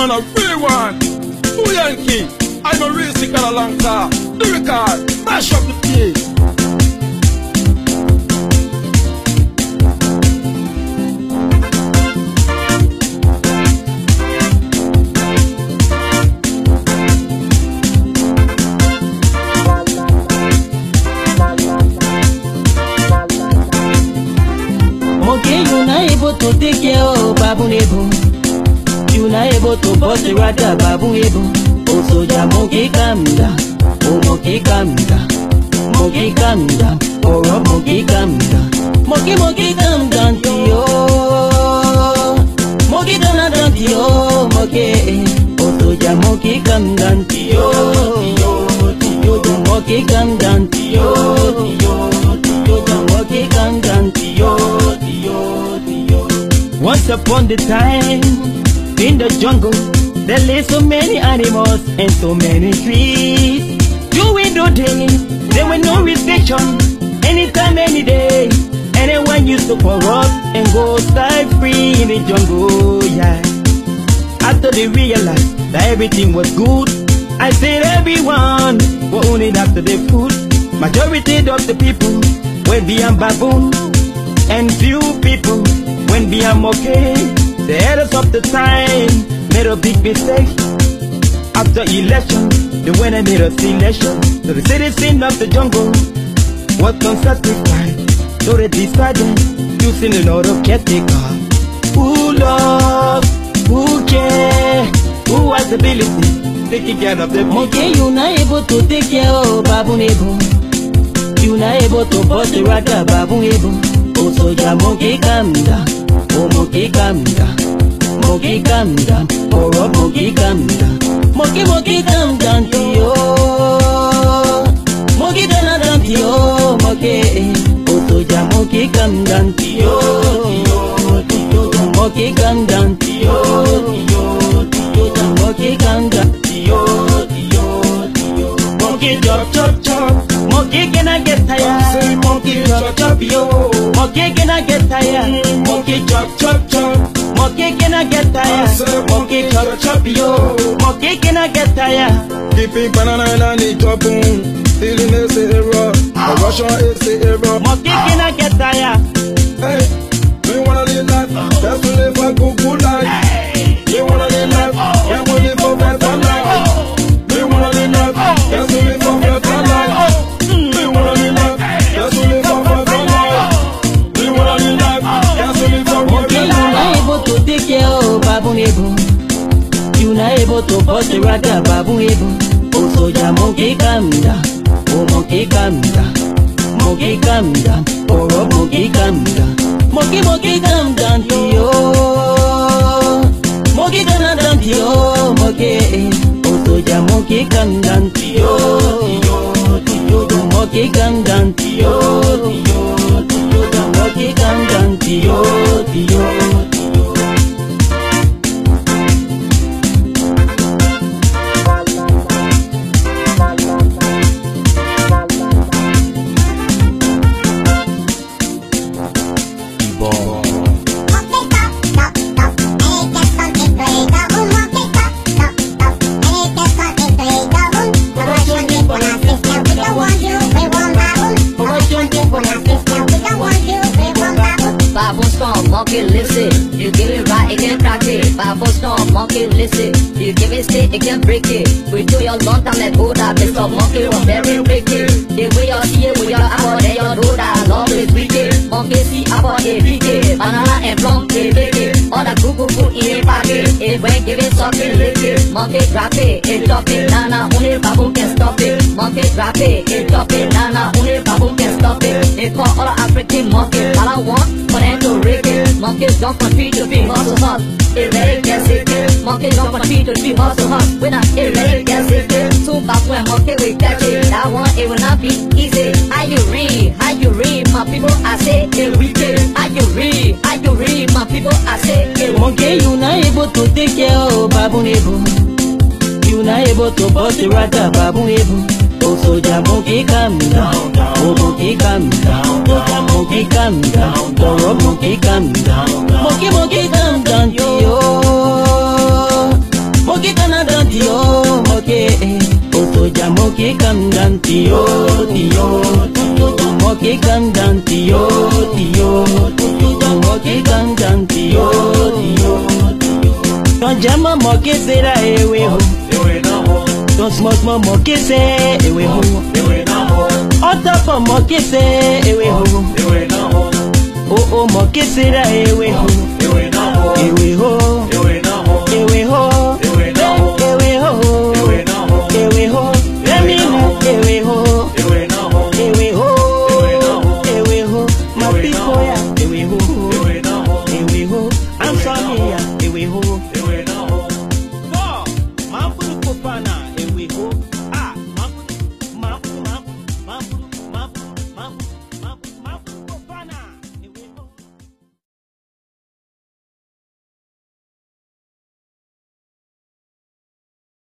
man a real one. Who Yankee? I'm a real sick and a long car. Lyrical, mash up the place. You not able to take care of Babu Nebo. You not able to bust the rata Babu Nebo. Oh soldier, monkey calm down. Oh monkey calm down. Monkey calm down. Oh rock monkey calm down. Monkey calm down to you. Monkey down to you. Monkey. Oh soldier, monkey calm down to you. Monkey calm down to you. Monkey calm down to you. Once upon the time, in the jungle, there lay so many animals and so many trees. During the day, there were no restriction, anytime, any day. Anyone used to corrupt and go stay free in the jungle, yeah. After they realized that everything was good, I said everyone were only after the food. Majority of the people were beyond baboon, and few people when we am okay. The elders of the time made a big mistake. After election, they went and made a selection. So the citizen of the jungle was unsatisfied. So they decided using a lot of caretaker. Who love, who care, who has ability, taking care of the people. Okay, you not able to take care of Babu Nebo. You not able to bust the rata Babu Nebo. Oh soldier, monkey calm down. Oh monkey calm down. Monkey calm down. Oh rock monkey calm down. Monkey calm down to you. Monkey down to you. Monkey. Oh soldier, monkey calm down to you. Monkey calm down to you. Monkey calm down to you. Monkey chop. Monkey can I get tired? Monkey chop yo. Monkey can I get tired? Monkey chop. Monkey can I get tired? Monkey chop yo. Monkey can I get tired? Keeping banana and the chopun. Stealing is the error. A Russian is the error. Monkey can I get tired? Hey, we wanna live life. That's to live a good life. We wanna live life. Can't live for better life. We wanna live life. That's to live for better life. We wanna live life. That's to live for better life. We wanna live life. That's to live for better life. You not able to take care of Babu Nebo. You not able to bust the rata Babu Nebo. Oh soldier, monkey calm down. Oh monkey calm down. Monkey calm down. Oh rock monkey calm down. Monkey calm down to you. Monkey down to you. Monkey. Oh soldier, monkey calm down to you. Monkey calm down to you. Monkey calm down to you. Babu storm, monkey listen. You give it right, it can crack it. Babu storm, monkey listen. You give it straight, it can break it. We do your long time like Buddha. Mr. Monkey was very wicked. The way you see it with your apple, then you know that love is wicked. Monkey see apple, it wicked. Banana and plum, it wicked. All the cuckoo food in a pocket. It when give it something liquid. Monkey drop it, it drop it. Nana, only Babu can stop it. Monkey drop it, it drop it. Nana, only Babu can stop it. They call all the African monkeys. All I want for them to break it. Monkeys jump from tree to tree, hustle hustle. It really gets it. Monkeys jump from tree to tree, hustle hustle. When I it really gets it. Two back when monkey will catch it. That one it will not be easy. How you read, my people? I say it wicked. How you read, my people? I say it. Monkey, you not able to take care of Babu Nebo. You not able to bust the rata Babu Nebo. Oh soldier, monkey calm down. Oh monkey calm down. Monkey calm down. Oh rock monkey calm down. Monkey calm down to you. jama monkey say that ewe ho. Don't small monkey say ewe ho. On top of monkey say ewe ho. Oh monkey say that ewe ho. Ewe ho. Ewe ho. Ewe ho. Ewe ho. Let me know ewe ho. Ewe ho. Ewe ho. My people ya ewe ho. Ewe ho. I'm from here ewe ho.